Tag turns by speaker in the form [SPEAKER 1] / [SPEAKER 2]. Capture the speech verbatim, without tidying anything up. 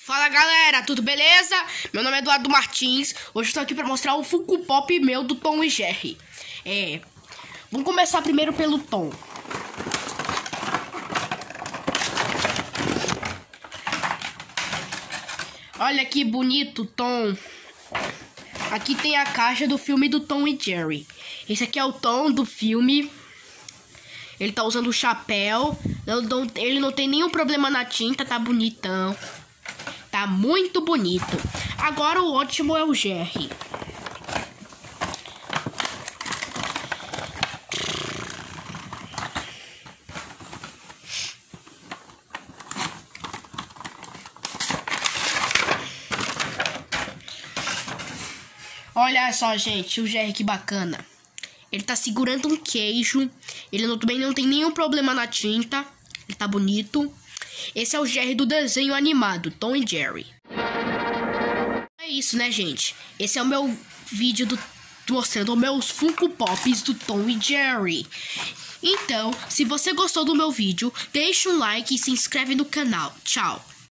[SPEAKER 1] Fala galera, tudo beleza? Meu nome é Eduardo Martins. Hoje eu tô aqui pra mostrar o Funko Pop meu do Tom e Jerry. É, vamos começar primeiro pelo Tom. Olha que bonito, Tom. Aqui tem a caixa do filme do Tom e Jerry. Esse aqui é o Tom do filme. Ele tá usando o chapéu. Não, não, ele não tem nenhum problema na tinta, tá bonitão. Tá muito bonito. Agora o ótimo é o Jerry. Olha só, gente, o Jerry, que bacana. Ele tá segurando um queijo. Ele não, também não tem nenhum problema na tinta. Ele tá bonito. Esse é o Jerry do desenho animado, Tom e Jerry. É isso, né, gente? Esse é o meu vídeo do, mostrando meus Funko Pops do Tom e Jerry. Então, se você gostou do meu vídeo, deixa um like e se inscreve no canal. Tchau!